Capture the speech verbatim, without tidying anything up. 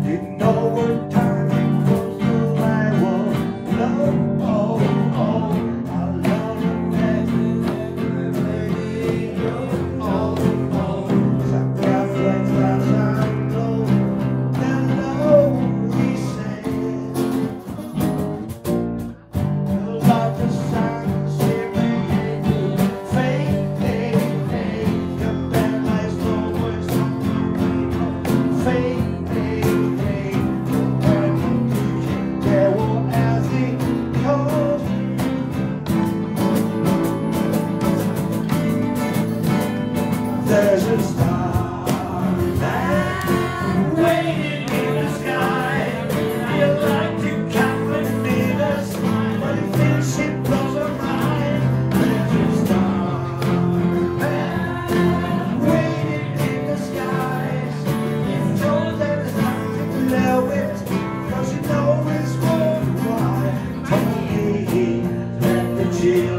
Didn't know what time it was till I was alone. Oh, oh, I love the man that made it go. Oh, oh, some got flex outside low. Hello, he said. Feels like the sun slipping into fate. Hey, hey, your bad life's always on fate. There's a star man waiting in the sky. You'd like to come and meet us, but it feels it blows our mind. There's a star man waiting in the skies. You've told them there's nothing to love it, 'cause you know it's worldwide. Tony, let the chill